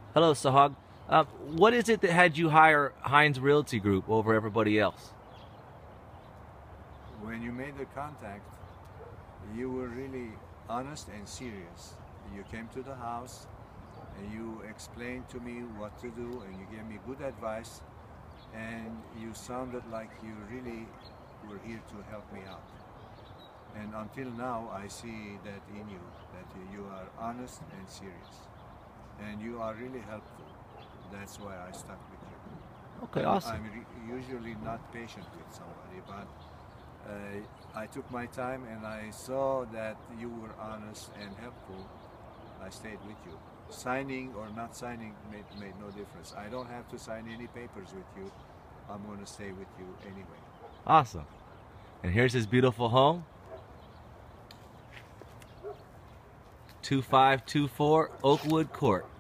Hello, Sahag. What is it that had you hire Hines Realty Group over everybody else? When you made the contact, you were really honest and serious. You came to the house and you explained to me what to do and you gave me good advice and you sounded like you really were here to help me out. And until now, I see that in you, that you are honest and serious. And you are really helpful. That's why I stuck with you. Okay, awesome. I'm usually not patient with somebody, but I took my time and I saw that you were honest and helpful. I stayed with you. Signing or not signing made no difference. I don't have to sign any papers with you. I'm going to stay with you anyway. Awesome. And here's his beautiful home. 2524 Oakwood Court.